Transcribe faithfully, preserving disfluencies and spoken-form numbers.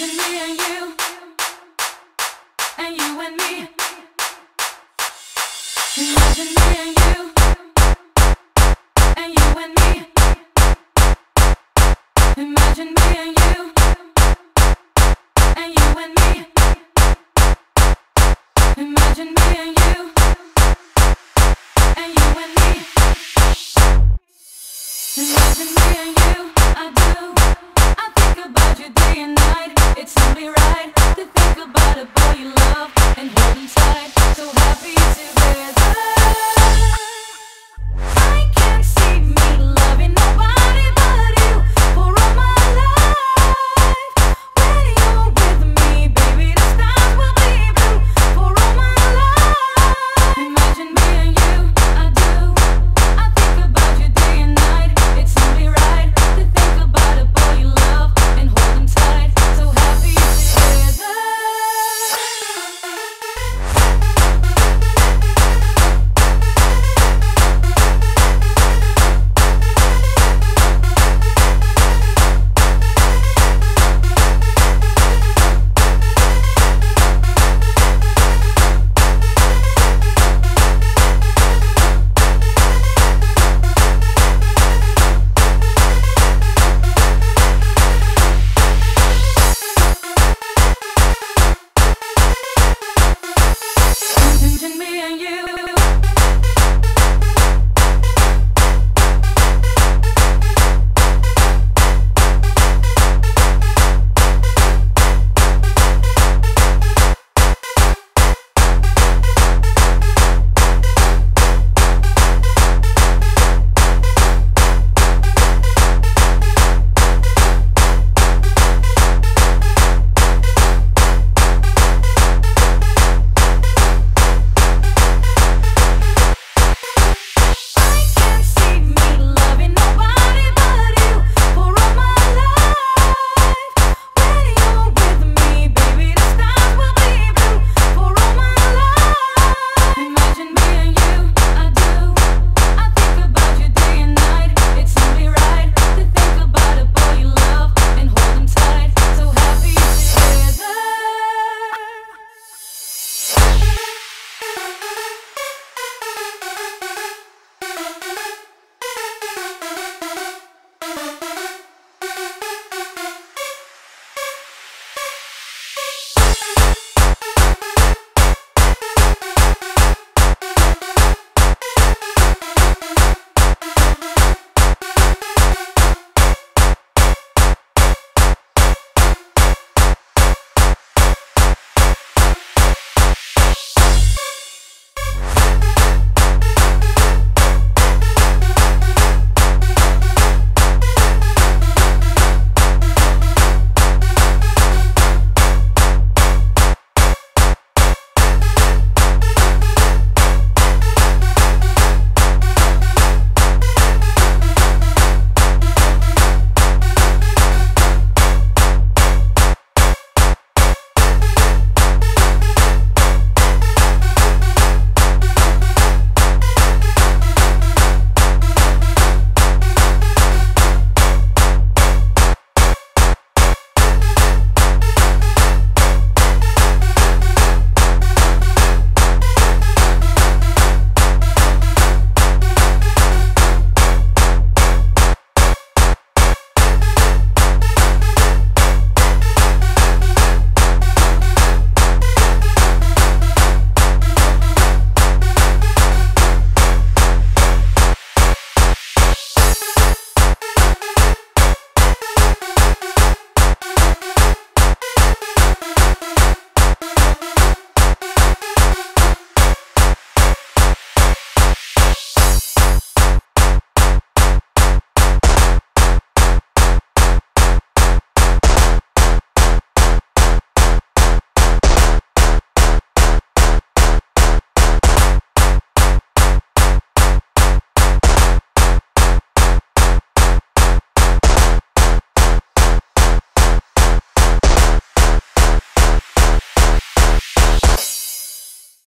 Imagine me and you, and you and me. Imagine me and you, and you and me. Imagine me and you, and you and me. Imagine me and you, and you and me. Imagine me and you, I do. I think about you day and night. It's only right to think about a boy you love and hold him tight. So happy together. I can't see me loving nobody but you for all my life. When you're with me, baby, the stars will be blue for all my life. Imagine me and you, I do. I think about you day and night. It's only right to think about a boy you love and hold him tight. So happy together. Imagine me and you. I can't see me loving nobody but you for all my life. When you're with me, baby, the stars will be blue for all my life. Imagine me and you, I do. I think about you day and night. It's only right to think about a boy you love and hold him tight. So happy together.